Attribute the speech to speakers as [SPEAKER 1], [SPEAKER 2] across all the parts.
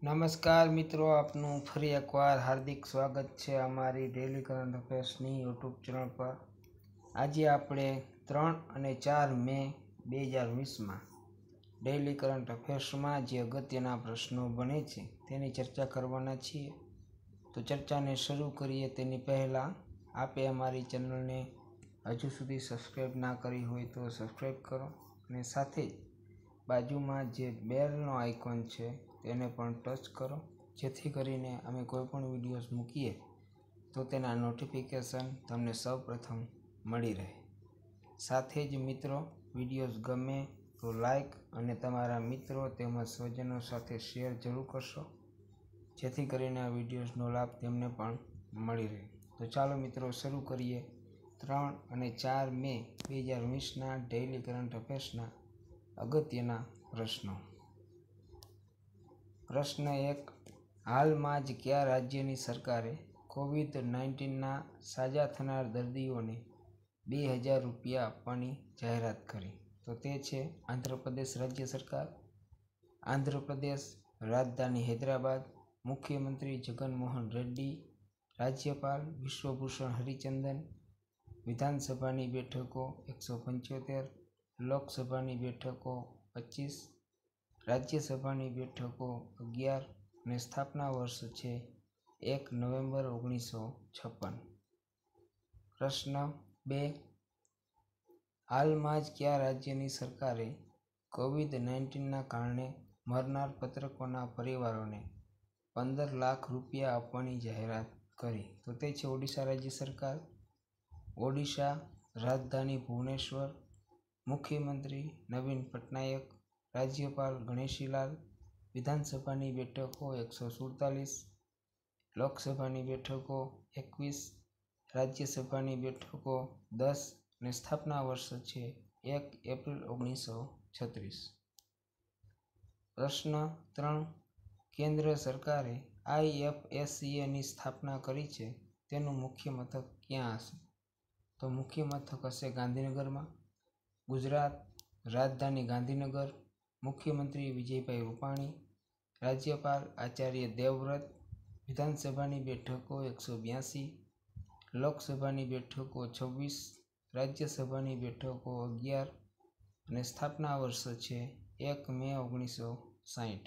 [SPEAKER 1] નમસ્કાર મિત્રો, આપનું ફરી એકવાર હાર્દિક સ્વાગત છે અમારી ડેલી કરંટ અફેર્સની યુટ્યુબ ચેનલ પર। આજે આપણે 3 અને 4 મે 2020માં ડેલી કરંટ અફેર્સમાં જે અગત્યના પ્રશ્નો બને છે તેની ચર્ચા કરવાના છીએ। તો ચર્ચાને શરૂ કરીએ તેની પહેલાં આપે અમારી ચેનલને હજુ સુધી સબસ્ક્રાઈબ ના કરી હોય તો સબસ્ક્રાઈબ કરો અને સાથે જ બાજુમાં જે બેલનો આઇકોન છે તેને પણ ટચ કરો, જેથી કરીને અમે કોઈ પણ વિડીયોઝ મૂકીએ તો તેના નોટિફિકેશન તમને સૌપ્રથમ મળી રહે। સાથે જ મિત્રો, વિડીયોઝ ગમે તો લાઈક અને તમારા મિત્રો તેમજ સ્વજનો સાથે શેર જરૂર કરશો, જેથી કરીને આ વિડીયોઝનો લાભ તેમને પણ મળી રહે। તો ચાલો મિત્રો શરૂ કરીએ 3 અને 4 મે 2020ના ડેઇલી કરંટ અફેર્સના અગત્યના પ્રશ્નો। પ્રશ્ન 1, હાલમાં જ કયા રાજ્યની સરકારે કોવિડ-19ના સાજા થનાર દર્દીઓને 2000 રૂપિયા આપવાની જાહેરાત કરી? તો તે છે આંધ્રપ્રદેશ રાજ્ય સરકાર। આંધ્રપ્રદેશ, રાજધાની હૈદરાબાદ, મુખ્યમંત્રી જગનમોહન રેડ્ડી, રાજ્યપાલ વિશ્વભૂષણ હરિચંદન। વિધાનસભાની બેઠકો 175, લોકસભાની બેઠકો 25, રાજ્યસભાની બેઠકો 11 અને સ્થાપના વર્ષ છે 1 નવેમ્બર 1956। પ્રશ્ન 2, હાલમાં જ કયા રાજ્યની સરકારે કોવિડ-19ના કારણે મરનાર પત્રકોના પરિવારોને 15 લાખ રૂપિયા આપવાની જાહેરાત કરી? તો તે છે ઓડિશા રાજ્ય સરકાર। ઓડિશા, રાજધાની ભુવનેશ્વર, મુખ્યમંત્રી નવીન પટનાયક, રાજ્યપાલ ગણેશીલાલ। વિધાનસભાની બેઠકો 147, લોકસભાની બેઠકો 21, રાજ્યસભાની બેઠકો 10 અને સ્થાપના વર્ષ છે 1 એપ્રિલ 1936। પ્રશ્ન 3, કેન્દ્ર સરકારે IFSCAની સ્થાપના કરી છે તેનું મુખ્ય મથક ક્યાં હશે? તો મુખ્ય મથક હશે ગાંધીનગરમાં। ગુજરાત, રાજધાની ગાંધીનગર, મુખ્યમંત્રી વિજયભાઈ રૂપાણી, રાજ્યપાલ આચાર્ય દેવવ્રત। વિધાનસભાની બેઠકો 182, લોકસભાની બેઠકો 26, રાજ્યસભાની બેઠકો 11 અને સ્થાપના વર્ષ છે 1 મે 1960।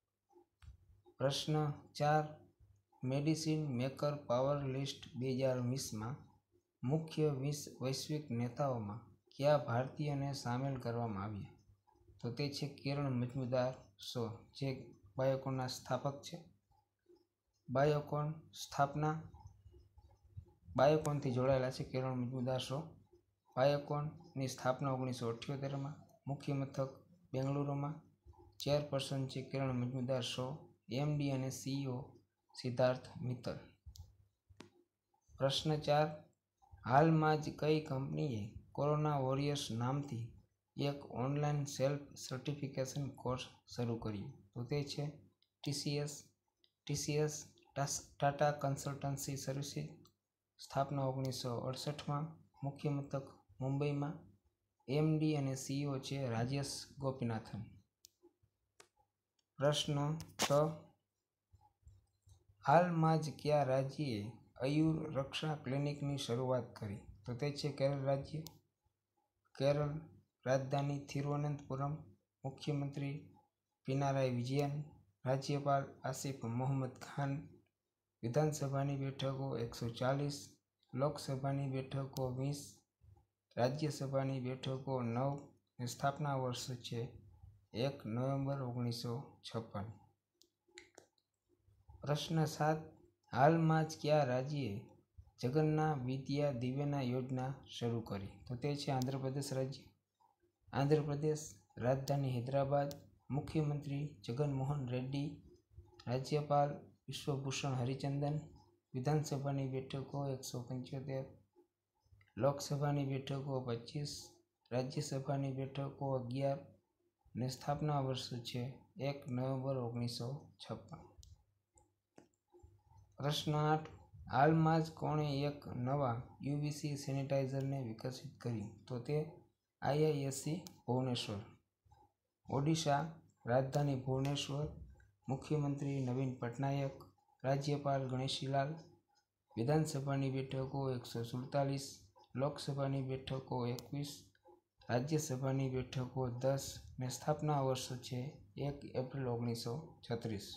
[SPEAKER 1] પ્રશ્ન 4, મેડિસિન મેકર પાવર લિસ્ટ 2020માં મુખ્ય 20 વૈશ્વિક નેતાઓમાં કયા ભારતીયને સામેલ કરવામાં આવ્યા? તો તે છે કિરણ મજમુદાર શો, જે બાયોકોનના સ્થાપક છે। બાયોકોન સ્થાપના બાયોકોનથી જોડાયેલા છે કિરણ મજમુદાર શો। બાયોકોનની સ્થાપના 1978માં, મુખ્ય મથક બેંગલુરુમાં, ચેરપર્સન છે કિરણ મજમુદાર શો, MD અને CEO સિદ્ધાર્થ મિત્તલ। પ્રશ્ન 4, હાલમાં જ કઈ કંપનીએ કોરોના વોરિયર્સ નામથી એક ઓનલાઈન સેલ્ફ સર્ટિફિકેશન કોર્સ શરૂ કર્યો? તો તે છે TCS ટાટા કન્સલ્ટન્સી સર્વિસીસ। સ્થાપના 1968માં, મુખ્ય મથક મુંબઈમાં, MD અને CEO છે રાજેશ ગોપીનાથન। પ્રશ્ન 6, હાલમાં જ કયા રાજ્યએ આયુર રક્ષા ક્લિનિકની શરૂઆત કરી? તો તે છે કેરળ રાજ્ય। કેરળ, રાજધાની તિરુવનંતપુરમ, મુખ્યમંત્રી પિનારાઈ વિજયન, રાજ્યપાલ આસિફ મોહમ્મદ ખાન। વિધાનસભાની બેઠકો 140, લોકસભાની બેઠકો 20, રાજ્યસભાની બેઠકો 9 અને સ્થાપના વર્ષ છે 1 નવેમ્બર 1956। પ્રશ્ન 7, હાલમાં જ કયા રાજ્યએ જગન્ના વિદ્યા દિવેના યોજના શરૂ કરી? તો તે છે આંધ્રપ્રદેશ રાજ્ય। આંધ્રપ્રદેશ, રાજધાની હૈદરાબાદ, મુખ્યમંત્રી જગનમોહન રેડ્ડી, રાજ્યપાલ વિશ્વભૂષણ હરિચંદન। વિધાનસભાની બેઠકો 175, લોકસભાની બેઠકો 25, રાજ્યસભાની બેઠકો 11 અને સ્થાપના વર્ષ છે 1 નવેમ્બર 1956। પ્રશ્ન 8, હાલમાં જ કોણે એક નવા UVC સેનિટાઈઝરને વિકસિત કર્યું? તો તે IISc ભુવનેશ્વર। ઓડિશા, રાજધાની ભુવનેશ્વર, મુખ્યમંત્રી નવીન પટનાયક, રાજ્યપાલ ગણેશીલાલ. વિધાનસભાની બેઠકો 147, લોકસભાની બેઠકો 21, રાજ્યસભાની બેઠકો 10 ને સ્થાપના વર્ષ છે 1 એપ્રિલ 1936.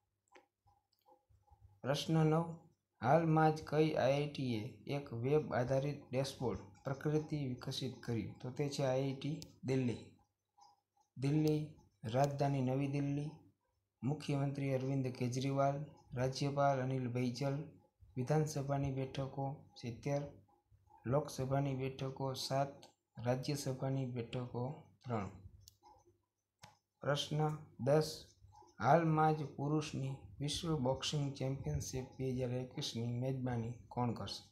[SPEAKER 1] પ્રશ્ન 9. હાલમાં જ કઈ આઈઆઈટીએ એક વેબ આધારિત ડેશબોર્ડ પ્રકૃતિ વિકસિત કર્યું? તો તે છે આઈઆઈટી દિલ્હી. દિલ્હી રાજધાની નવી દિલ્હી. મુખ્યમંત્રી અરવિંદ કેજરીવાલ, રાજ્યપાલ અનિલ બૈજલ. વિધાનસભાની બેઠકો 70, લોકસભાની બેઠકો 7, રાજ્યસભાની બેઠકો 3. પ્રશ્ન 10. હાલમાં જ પુરુષની વિશ્વ બોક્સિંગ ચેમ્પિયનશિપ 2021ની મેજબાની કોણ કરશે?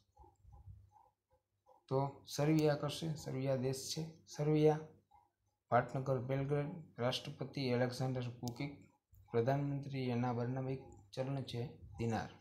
[SPEAKER 1] તો સર્બિયા કરશે. સર્બિયા દેશ છે. સર્બિયા. પાટનગર બેલગ્રેડ. રાષ્ટ્રપતિ એલેક્ઝાન્ડર કુકિક. પ્રધાનમંત્રી એના બર્નાબિક. ચલણ છે દિનાર.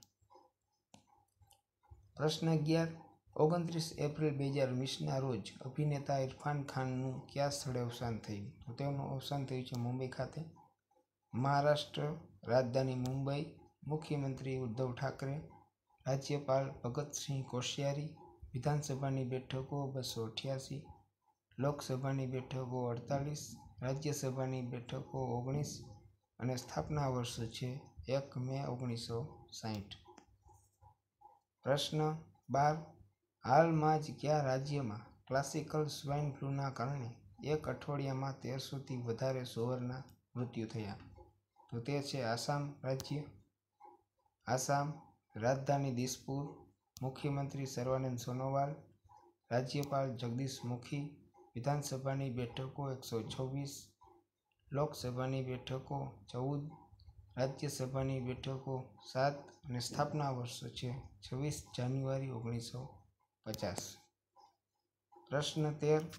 [SPEAKER 1] પ્રશ્ન 11. 29 એપ્રિલ 2020ના રોજ અભિનેતા ઇરફાન ખાનનું કયા સ્થળે અવસાન થયું? તો તેનું અવસાન થયું છે મુંબઈ ખાતે. મહારાષ્ટ્ર રાજધાની મુંબઈ. મુખ્યમંત્રી ઉદ્ધવ ઠાકરે. રાજ્યપાલ ભગતસિંહ કોશ્યારી. વિધાનસભાની બેઠકો 288, લોકસભાની બેઠકો 48, રાજ્યસભાની બેઠકો 19 અને સ્થાપના વર્ષ છે 1 મે 1960. પ્રશ્ન 12. હાલમાં જ કયા રાજ્યમાં ક્લાસિકલ સ્વાઇન ફ્લૂના કારણે એક અઠવાડિયામાં 1300થી વધારે સુવરના મૃત્યુ થયા? તો તે છે આસામ રાજ્ય. આસામ રાજધાની દિસપુર. મુખ્યમંત્રી સર્વાનંદ સોનોવાલ. રાજ્યપાલ જગદીશ મુખી. વિધાનસભાની બેઠકો 126, લોકસભાની બેઠકો 14, રાજ્યસભાની બેઠકો 7 અને સ્થાપના વર્ષ છે 26 જાન્યુઆરી 1950. પ્રશ્ન 13.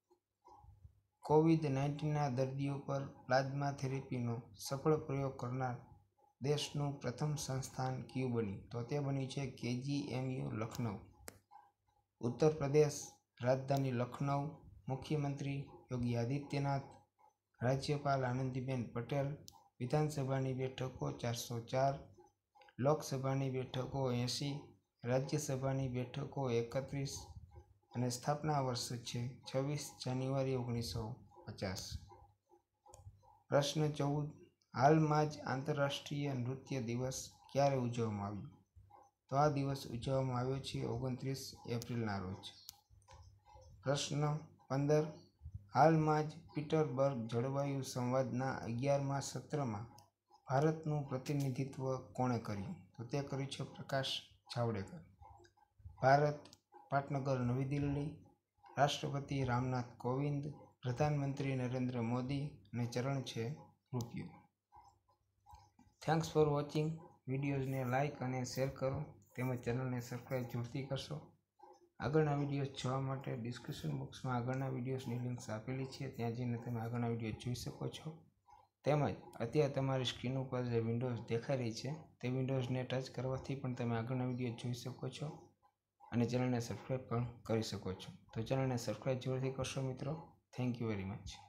[SPEAKER 1] કોવિડ-19ના દર્દીઓ પર પ્લાઝમા થેરેપીનો સફળ પ્રયોગ કરનાર દેશનું પ્રથમ સંસ્થાન કયું બન્યું? તો તે બન્યું છે કેજીએમયુ લખનઉ. ઉત્તર પ્રદેશ રાજધાની લખનઉ. મુખ્યમંત્રી યોગી આદિત્યનાથ. રાજ્યપાલ આનંદીબેન પટેલ. વિધાનસભાની બેઠકો 404, લોકસભાની બેઠકો 80, રાજ્યસભાની બેઠકો 31 અને સ્થાપના વર્ષ છે 26 જાન્યુઆરી 1950. પ્રશ્ન 14. હાલમાં જ આંતરરાષ્ટ્રીય નૃત્ય દિવસ ક્યારે ઉજવવામાં આવ્યો? તો આ દિવસ ઉજવવામાં આવ્યો છે 29 એપ્રિલના રોજ. પ્રશ્ન 15. હાલમાં જ પીટરબર્ગ જળવાયુ સંવાદના 11મા સત્રમાં ભારતનું પ્રતિનિધિત્વ કોણે કર્યું? તો તે કર્યું છે પ્રકાશ જાવડેકર. ભારત પાટનગર નવી દિલ્હી. રાષ્ટ્રપતિ રામનાથ કોવિંદ. પ્રધાનમંત્રી નરેન્દ્ર મોદી અને ચલણ છે રૂપિયો. Thanks for watching. વિડીયોઝને લાઇક અને શેર કરો તેમજ ચેનલને સબસ્ક્રાઈબ જરૂરથી કરશો. આગળના વિડીયોઝ જોવા માટે ડિસ્ક્રિપ્શન બોક્સમાં આગળના વિડીયોઝની લિંક્સ આપેલી છે, ત્યાં જઈને તમે આગળના વિડીયો જોઈ શકો છો. તેમજ અત્યારે તમારી સ્ક્રીન ઉપર જે વિન્ડોઝ દેખાઈ રહી છે તે વિન્ડોઝને ટચ કરવાથી પણ તમે આગળના વિડીયો જોઈ શકો છો અને ચેનલને સબસ્ક્રાઈબ પણ કરી શકો છો. તો ચેનલને સબસ્ક્રાઈબ જરૂરથી કરશો મિત્રો. Thank you very much.